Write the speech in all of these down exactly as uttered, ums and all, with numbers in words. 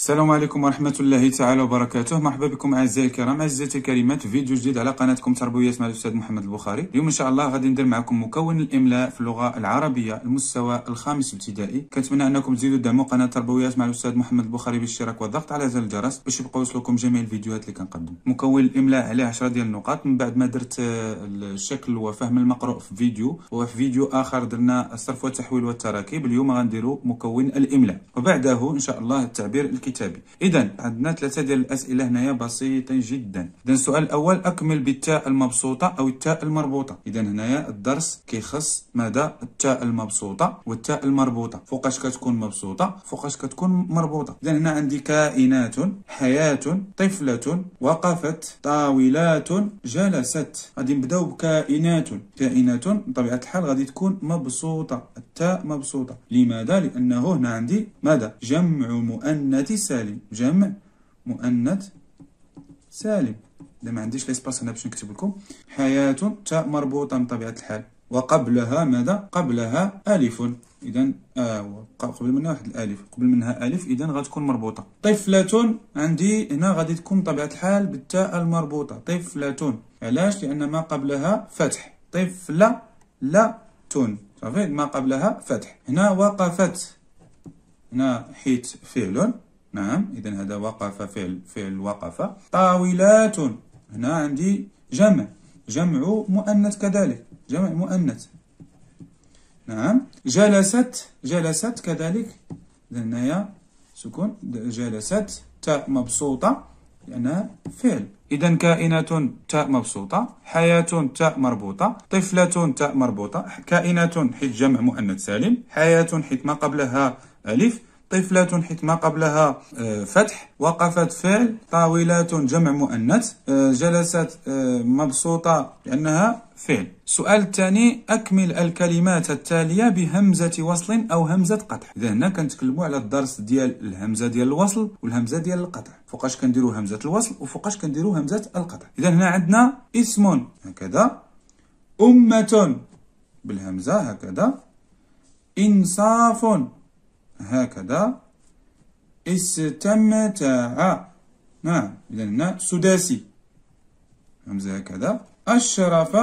السلام عليكم ورحمة الله تعالى وبركاته. مرحبا بكم أعزائي الكرام، أعزائي الكريمات، في فيديو جديد على قناتكم تربويات مع الأستاذ محمد البخاري. اليوم إن شاء الله غادي ندير معكم مكون الإملاء في اللغة العربية المستوى الخامس ابتدائي. كنتمنى أنكم تزيدوا دعموا قناة تربويات مع الأستاذ محمد البخاري بالاشتراك والضغط على زر الجرس باش يبقاو يوصلوكم جميع الفيديوهات اللي كنقدم. مكون الإملاء عليه عشرة ديال النقاط من بعد ما درت الشكل وفهم المقروء في فيديو، وفي فيديو آخر درنا الصرف والتحويل والتراكيب. اليوم غنديروا مكون الإملاء وبعده إن شاء الله التعبير الكتابي. إذا عندنا ثلاثة ديال الأسئلة هنايا بسيطة جدا. إذا السؤال الأول: أكمل بالتاء المبسوطة أو التاء المربوطة. إذا هنايا الدرس كيخص ماذا؟ التاء المبسوطة والتاء المربوطة. فوقاش كتكون مبسوطة، فوقاش كتكون مربوطة. إذا هنا عندي كائنات، حياة، طفلة، وقفت، طاولات، جلست. غادي نبداو بكائنات. كائنات بطبيعة الحال غادي تكون مبسوطة، التاء مبسوطة. لماذا؟ لأنه هنا عندي ماذا؟ جمع مؤنث سالم، جمع مؤنث سالم. إذا ما عنديش ليسباس هنا باش نكتب لكم. حياة تاء مربوطة بطبيعة الحال، وقبلها ماذا؟ قبلها ألف. إذا آه قبل منها واحد الألف، قبل منها ألف، إذا غتكون مربوطة. طفلة عندي هنا غادي تكون بطبيعة الحال بالتاء المربوطة، طفلة. علاش؟ لأن ما قبلها فتح. طفلة لا تون، صافي، ما قبلها فتح. هنا وقفت، هنا حيت فعل، نعم، إذا هذا وقف، فعل فعل وقف. طاولات، هنا عندي جمع، جمع مؤنث كذلك، جمع مؤنث، نعم. جلست، جلست كذلك، هنايا سكون، جلست تاء مبسوطة لأنها فعل. إذا كائنات تاء مبسوطة، حياة تاء مربوطة، طفلة تاء مربوطة، كائنات حيت جمع مؤنث سالم، حياة حيت ما قبلها ألف، طفلة حيت ما قبلها فتح، وقفت فعل، طاولات جمع مؤنث، جلست مبسوطة لأنها فعل. السؤال الثاني: أكمل الكلمات التالية بهمزة وصل أو همزة قطع. إذا هنا كنتكلموا على الدرس ديال الهمزة ديال الوصل والهمزة ديال القطع. فوقاش كنديروا همزة الوصل وفوقاش كنديروا همزة القطع. إذا هنا عندنا اسم هكذا، أمة بالهمزة هكذا، إنصاف هكذا، استمتع، نعم. إذا هنا سداسي، همزة هكذا. أشرف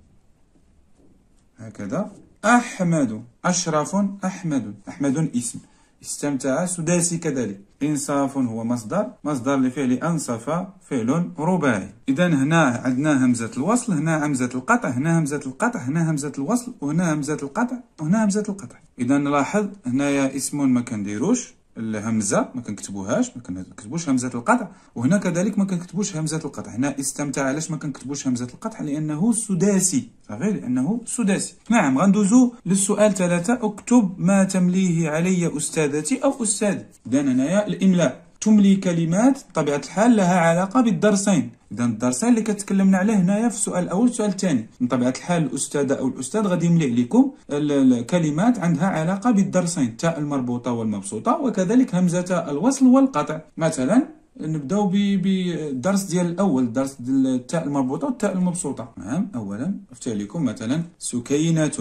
هكذا، أحمد، أشرف أحمد، أحمد اسم، استمتع سداسي كذلك. إنصاف هو مصدر، مصدر لفعل أنصف، فعل رباعي. إذا هنا عندنا همزة الوصل، هنا همزة القطع، هنا همزة القطع، هنا همزة الوصل، وهنا همزة القطع، وهنا همزة القطع. إذا نلاحظ هنايا اسم ما كنديروش الهمزة، ما كنكتبوهاش، ما كنكتبوش همزة القطع، وهنا كذلك ما كنكتبوش همزة القطع. هنا استمتع، علاش ما كنكتبوش همزة القطع؟ لأنه سداسي، صافي، لأنه سداسي. نعم. غندوزو للسؤال ثلاثة: اكتب ما تمليه علي أستاذتي أو أستاذي. إذا هنايا الإملاء تملي كلمات بطبيعة الحال لها علاقة بالدرسين. إذا الدرسين اللي كتكلمنا عليه هنايا في السؤال الأول والسؤال الثاني، من طبيعة الحال الأستاذة أو الأستاذ غادي يملي عليكم الكلمات عندها علاقة بالدرسين، التاء المربوطة والمبسوطة، وكذلك همزة الوصل والقطع. مثلا نبداو بالدرس ديال الأول، الدرس ديال التاء المربوطة والتاء المبسوطة. نعم. أولا أفتح لكم مثلا سكينة،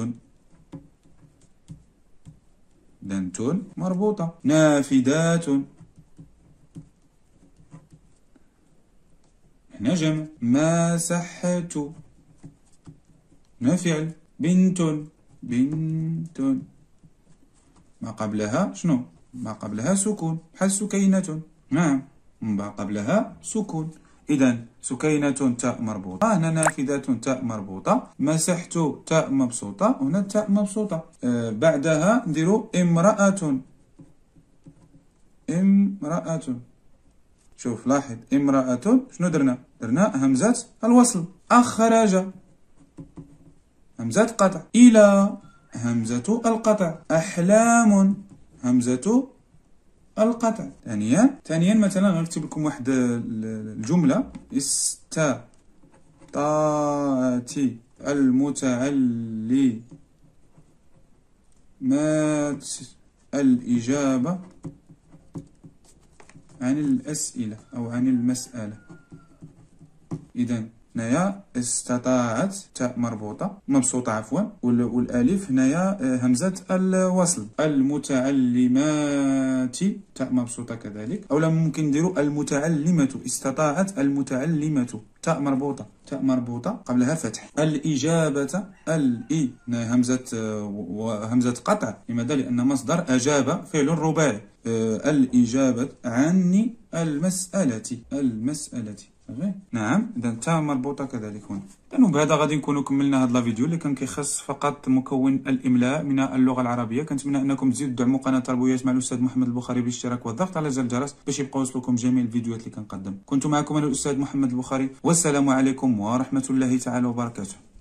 دنتون مربوطة. نافذات، هنا جمع. مسحت، هنا فعل. بنت، بنت، ما قبلها شنو؟ ما قبلها سكون، بحال سكينة، نعم، ما قبلها سكون. إذا سكينة تاء مربوطة، هنا نافذة تاء مربوطة، مسحت تاء مبسوطة، هنا تاء مبسوطة. آه بعدها نديرو امرأة، امرأة. شوف لاحظ، امرأة شنو درنا؟ درنا همزة الوصل. أخرج، همزة قطع. إلى، همزة القطع. أحلام، همزة القطع. ثانيا ثانيا مثلا غنكتب لكم واحد الجملة: استطاعت المتعلمات الإجابة عن الأسئلة أو عن المسألة. إذا هنايا استطاعت تاء مربوطة مبسوطة عفوا، والالف هنايا همزة الوصل. المتعلمات تاء مبسوطة كذلك، اولا ممكن نديرو المتعلمة، استطاعت المتعلمة تاء مربوطة، تاء مربوطة قبلها فتح. الإجابة الإي همزة وهمزة قطع، لماذا؟ لأن مصدر أجاب فعل رباعي. الإجابة عني المسألة، المسألة نعم. إذا تاء مربوطة كذلك هنا. إذن بهذا غادي نكونوا كملنا هذا الفيديو اللي كان كيخص فقط مكون الإملاء من اللغة العربية. كنتمنى أنكم تزيدوا دعموا قناة تربويات مع الأستاذ محمد البخاري بالاشتراك والضغط على زر الجرس باش يبقاو يوصلوكم جميع الفيديوهات اللي كنقدم. كنت معكم أنا الأستاذ محمد البخاري، والسلام عليكم ورحمة الله تعالى وبركاته.